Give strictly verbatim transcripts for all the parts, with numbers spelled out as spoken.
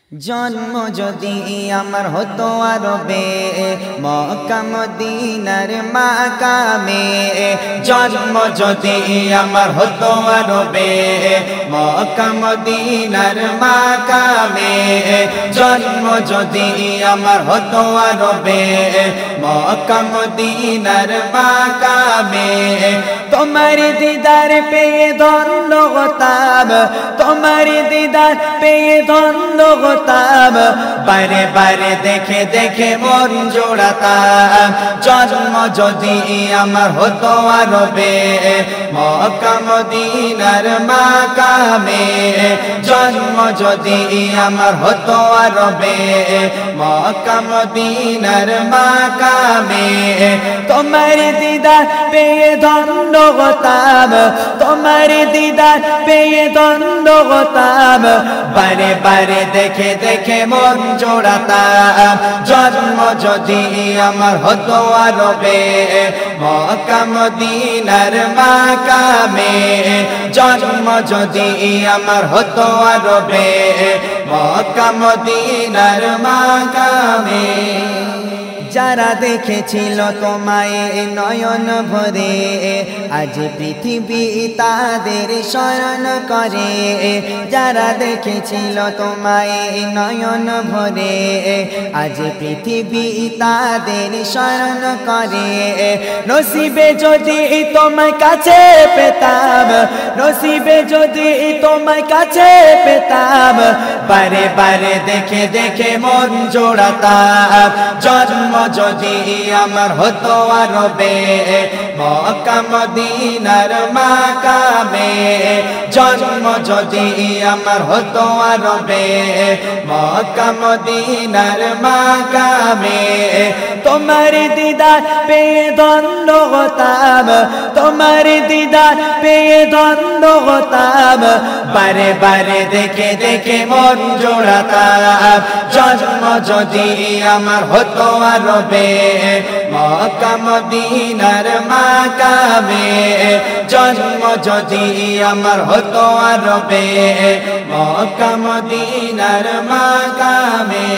জন্ম যদি আমার হতো আরবে মক্কা মদিনার মাকামে, জন্ম যদি আমার হতো আরবে মক্কা মদিনার মাকামে, জন্ম যদি আমার হতো আরবে মক্কা মদিনার মাকামে, তোমার দিদার পেয়ে ধন্য হতাম, তোমার দিদার পেয়ে ধন্য হতাম, বারে বারে দেখে দেখে মন জোড়াতাম। জন্ম যদি আমার হতো আরবে মক্কা মদিনার মাকামে, জন্ম যদি আমার হতো আরবে মক্কা মদিনার মাকামে, তোমার দিদার পেয়ে ধন্য হতাম, তোমার দিদার পেয়ে ধন্য হতাম, বারে বারে দেখে দেখে মন জোড়াতাম। জন্ম যদি আমার হতো আরবে মক্কা মদিনার মাকামে, জন্ম যদি আমার হতো আরবে মক্কা মদিনার মাকামে, যারা দেখেছিল তোমায় নয়ন ভরে আজ পৃথিবী তাদের স্মরণ করে, যারা দেখেছিল তোমায় নয়ন ভরে আজ পৃথিবী তাদের স্মরণ করে। নসিবে যদি তোমায় কাছে পেতাম, নসিবে যদি তোমায় কাছে পেতাম, বারে বারে দেখে দেখে মন জোড়াতাম। জন্ম যদি আমার হতো আরবে মক্কা মদিনার মাকামে, জন্ম যদি আমার হতো আরবে মক্কা মদিনার মাকামে, তোমার দিদার পেয়ে ধন্য হতাম, তোমার দিদার পেয়ে ধন্য হতাম, বারে বারে দেখে দেখে মন জোড়াতাম। জন্ম যদি আমার হতো আরবে মক্কা মদিনার মাকামে, জন্ম যদি আমার হতো আরবে মক্কা মদিনার মাকামে,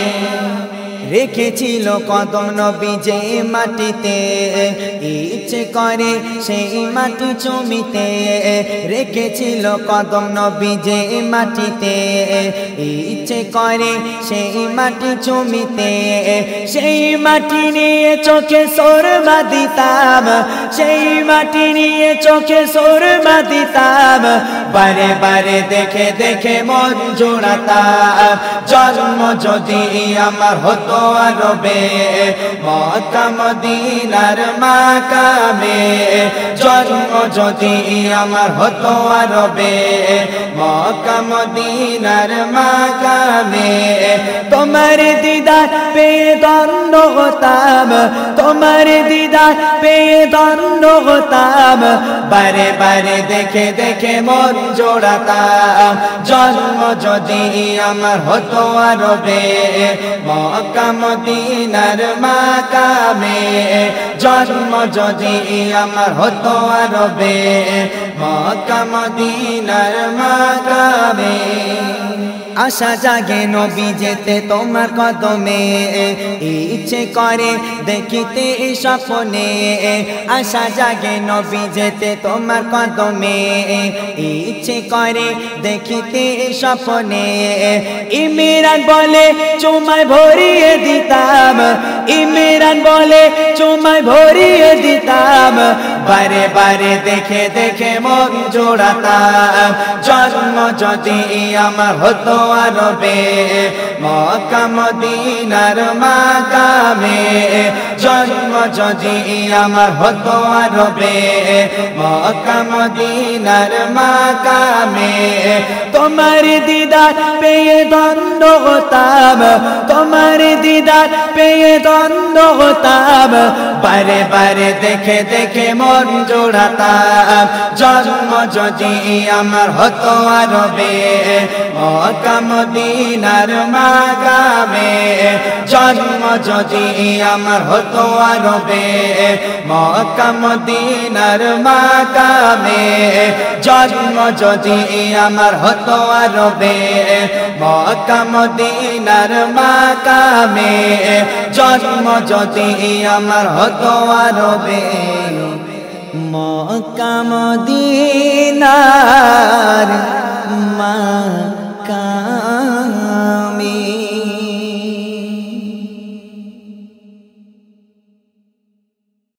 রেখেছিল কদম নবী যে মাটিতে ইচ্ছে করে সেই মাটি চুমিতে, রেখেছিল কদম নবী যে মাটিতে ইচ্ছে করে সেই মাটি চুমিতে, সেই মাটি নিয়ে চোখে সুরমা দিতাম, সেই মাটি নিয়ে চোখে সুরমা দিতাম, বারে বারে দেখে দেখে মন জোড়াতাম। জন্ম যদি আমার হতো আরবে মক্কা মদিনার মাকামে, জন্ম যদি আমার হতো আরবে মক্কা মদিনার মাকামে, তোমার দিদার পেয়ে ধন্য হতাম, তোমার দিদার পেয়ে ধন্য হতাম, বারে বারে দেখে দেখে মন জোড়াতাম। জন্ম যদি আমার হতো আরবে মক্কা মদিনার মাকামে, জন্ম যদি আমার হতো আরবে মক্কা মদিনার মাকামে, আশা জাগে নবী যেতে তোমার কদমে, ইচ্ছে করে দেখিতে স্বপ্নে, আশা জাগে নবী যেতে তোমার কদমে, ইচ্ছে করে দেখিতে স্বপ্নে, ইমরান বলে চুমায় ভরিয়ে দিতাম, ইমরান বলে চুমায় ভরিয়ে দিতাম, বারে বারে দেখে দেখে মন জোড়াতাম। জন্ম যদি আমার হতো আরবে মক্কা মদিনার মাকামে, জন্ম যদি আমার হতো আরবে মক্কা মদিনার মাকামে, তোমার দিদার পেয়ে ধন্য হতাম, তোমার দিদার পেয়ে ধন্য হতাম, বারে বারে দেখে দেখে মন জোড়াতাম। জন্ম যদি আমার হতো আরবে মক্কা মদিনার মাকামে, জন্ম যদি আমার হতো হতো আরবে মক্কা মদিনার মাকামে জন্ম যদি আমার হতো আরবে মক্কা মদিনার মাকামে জন্ম যদি আমার হতো আরবে মক্কা মদিনার